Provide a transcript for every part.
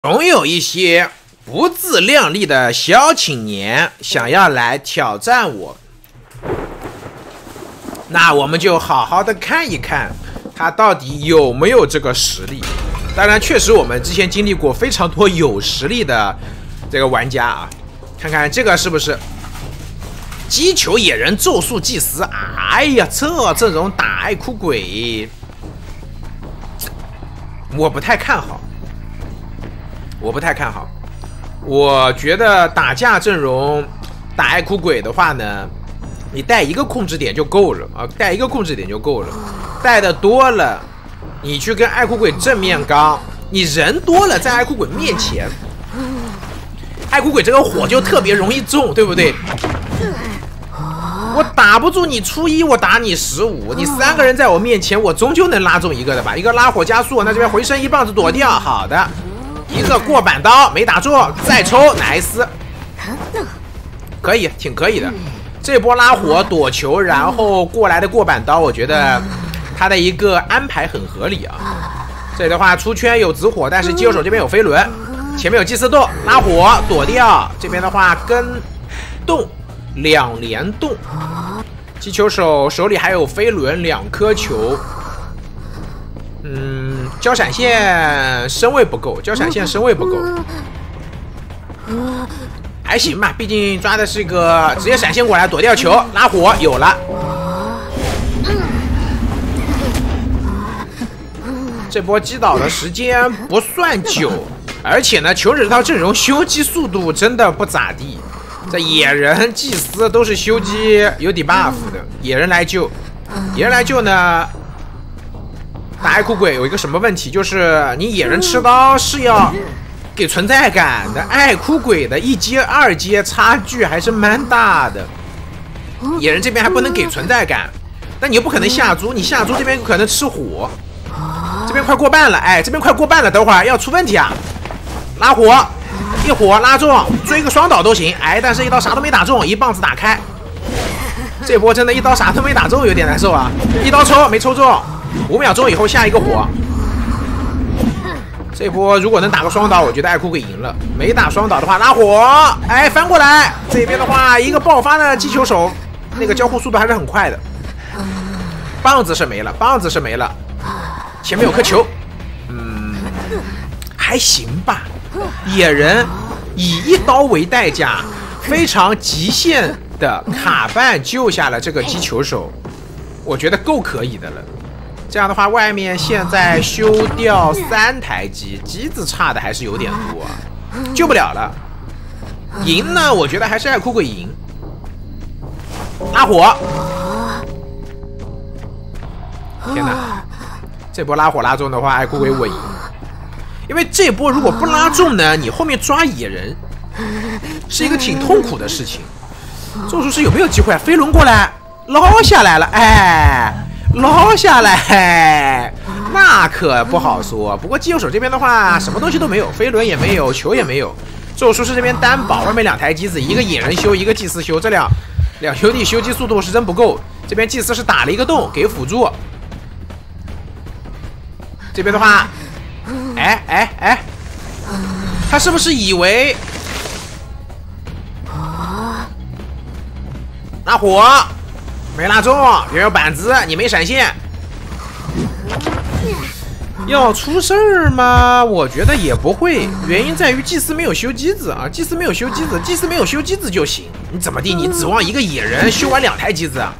总有一些不自量力的小青年想要来挑战我，那我们就好好的看一看他到底有没有这个实力。当然，确实我们之前经历过非常多有实力的这个玩家啊，看看这个是不是击球野人咒术祭司？哎呀，这阵容打爱哭鬼，我不太看好。我觉得打架阵容打爱哭鬼的话呢，你带一个控制点就够了啊，带一个控制点就够了。带的多了，你去跟爱哭鬼正面刚，你人多了，在爱哭鬼面前，爱哭鬼这个火就特别容易中，对不对？我打不住你初一，我打你15，你3个人在我面前，我终究能拉中一个的吧？一个拉火加速，那这边回身一棒子躲掉，好的。一个过板刀没打中，再抽，nice，可以，挺可以的。这波拉火躲球，然后过来的过板刀，我觉得他的一个安排很合理啊。这里的话出圈有紫火，但是击球手这边有飞轮，前面有祭司洞，拉火躲掉。这边的话跟洞2连洞，击球手手里还有飞轮2颗球。交闪线身位不够，还行吧，毕竟抓的是个直接闪现过来躲掉球，拉火有了。这波击倒的时间不算久，而且呢，求指套阵容修机速度真的不咋地。这野人、祭司都是修机有debuff的，野人来救呢。打爱哭鬼有一个什么问题，就是你野人持刀是要给存在感的，爱哭鬼的1阶2阶差距还是蛮大的，野人这边还不能给存在感，那你又不可能下猪，你下猪这边可能吃火，这边快过半了，哎，这边快过半了，等会儿要出问题啊！拉火，一火拉中，追个双倒都行，哎，但是一刀啥都没打中，一棒子打开，这波真的一刀啥都没打中，有点难受啊！一刀抽没抽中。5秒钟以后下一个火，这波如果能打个双倒，我觉得爱哭鬼赢了。没打双倒的话，拉火，哎，翻过来。这边的话，一个爆发的击球手，那个交互速度还是很快的。棒子是没了，前面有颗球，还行吧。野人以1刀为代价，非常极限的卡半救下了这个击球手，我觉得够可以的了。这样的话，外面现在修掉3台机子差的还是有点多，救不了了。赢呢，我觉得还是爱哭鬼赢。拉火，天哪！这波拉火拉中的话，爱哭鬼我赢。因为这波如果不拉中呢，你后面抓野人是一个挺痛苦的事情。咒术师有没有机会啊？飞轮过来捞下来了，哎。捞下来，那可不好说。不过击球手这边的话，什么东西都没有，飞轮也没有，球也没有。咒术师这边单保，外面2台机子，一个野人修，一个祭司修，这两兄弟修机速度是真不够。这边祭司是打了一个洞给辅助。这边的话，哎，他是不是以为拉火？没拉中，原有板子，你没闪现，要出事儿吗？我觉得也不会，原因在于祭司没有修机子啊，祭司没有修机子就行。你怎么地？你指望一个野人修完2台机子啊？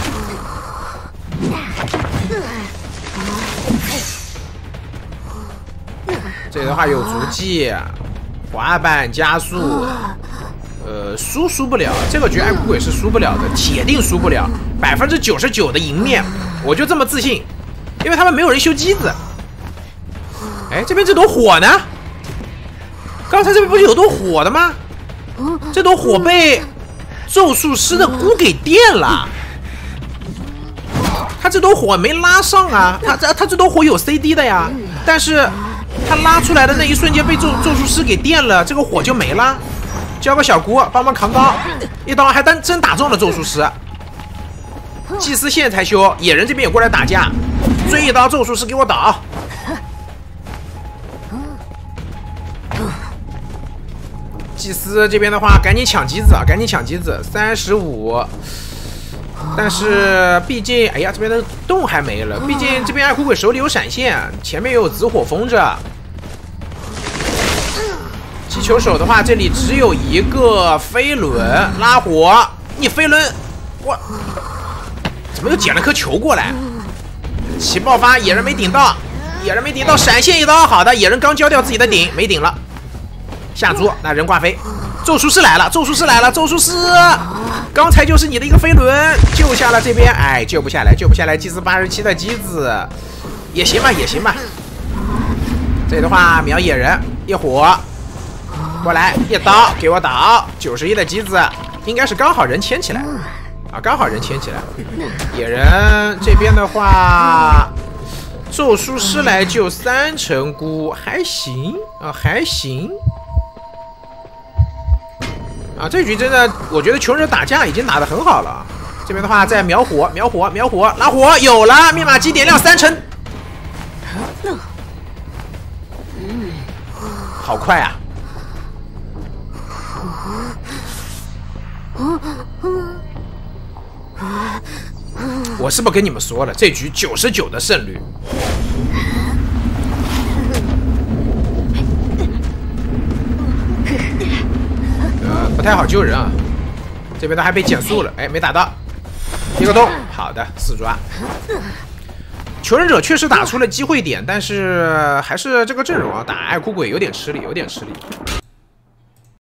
这里的话有足迹，滑板加速。输不了，这个局爱哭鬼是输不了的，铁定输不了，99%的赢面，我就这么自信，因为他们没有人修机子。哎，这边这朵火呢？刚才这边不是有朵火的吗？这朵火被咒术师的菇给电了，他这朵火没拉上啊，他这朵火有 CD 的呀，但是他拉出来的那一瞬间被咒术师给电了，这个火就没了。交个小姑帮忙扛刀，一刀还真打中了咒术师。祭司现在才修，野人这边也过来打架，追一刀咒术师给我倒。 祭司这边的话，赶紧抢机子啊，赶紧抢机子，35。但是毕竟，哎呀，这边的洞还没了。毕竟这边爱哭鬼手里有闪现，前面又有紫火封着。击球手的话，这里只有一个飞轮拉火，你飞轮，我怎么又捡了颗球过来？起爆发，野人没顶到，野人没顶到，闪现一刀，好的，野人刚交掉自己的顶，没顶了。下注，那人挂飞，咒术师来了，咒术师来了，咒术师，刚才就是你的一个飞轮救下了这边，哎，救不下来，救不下来，祭司87的机子也行吧，也行吧。这里的话秒野人，一火过来，一刀给我倒，91的机子应该是刚好人牵起来啊，刚好人牵起来。野人这边的话，咒术师来救3成菇，还行啊，还行。啊，这局真的，我觉得穷人打架已经打得很好了。这边的话，再秒火，秒火，秒火，拉火有了，密码机点亮3成，好快啊！我是不是跟你们说了，这局99的胜率？不太好救人啊，这边的还被减速了，哎，没打到，一个洞，好的，4抓。求生者确实打出了机会点，但是还是这个阵容啊，打爱哭鬼有点吃力，有点吃力。